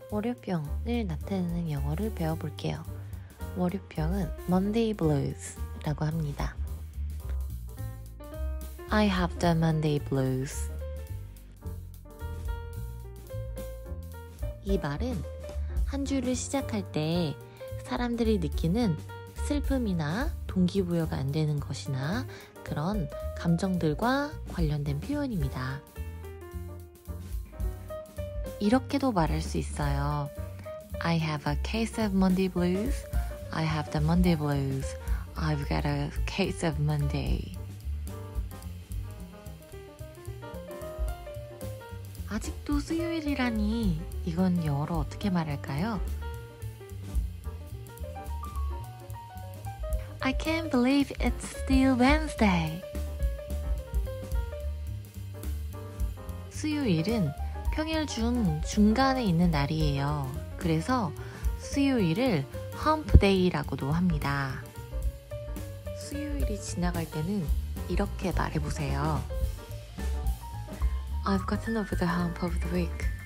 월요병을 나타내는 영어를 배워볼게요. 월요병은 Monday Blues 라고 합니다. I have the Monday blues. 이 말은 한 주를 시작할 때 사람들이 느끼는 슬픔이나 동기부여가 안 되는 것이나 그런 감정들과 관련된 표현입니다. 이렇게도 말할 수 있어요. I have a case of Monday blues. I have the Monday blues. I've got a case of Monday. 아직도 수요일이라니 이건 영어로 어떻게 말할까요? I can't believe it's still Wednesday. 수요일은 평일 중 중간에 있는 날이에요. 그래서 수요일을 hump day라고도 합니다. 수요일이 지나갈 때는 이렇게 말해보세요. I've gotten over the hump of the week.